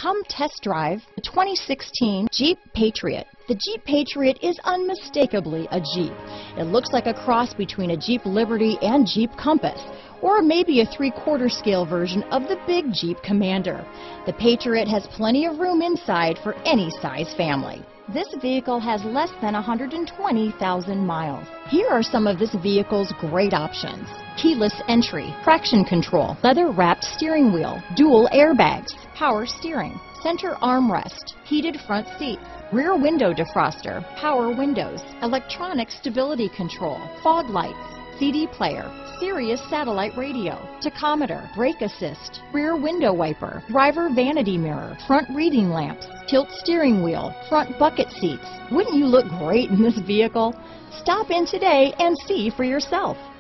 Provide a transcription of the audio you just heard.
Come test drive the 2016 Jeep Patriot. The Jeep Patriot is unmistakably a Jeep. It looks like a cross between a Jeep Liberty and Jeep Compass, or maybe a 3/4 scale version of the big Jeep Commander. The Patriot has plenty of room inside for any size family. This vehicle has less than 120,000 miles. Here are some of this vehicle's great options: keyless entry, traction control, leather-wrapped steering wheel, dual airbags, power steering, center armrest, heated front seats, rear window defroster, power windows, electronic stability control, fog lights, CD player, Sirius satellite radio, tachometer, brake assist, rear window wiper, driver vanity mirror, front reading lamps, tilt steering wheel, front bucket seats. Wouldn't you look great in this vehicle? Stop in today and see for yourself.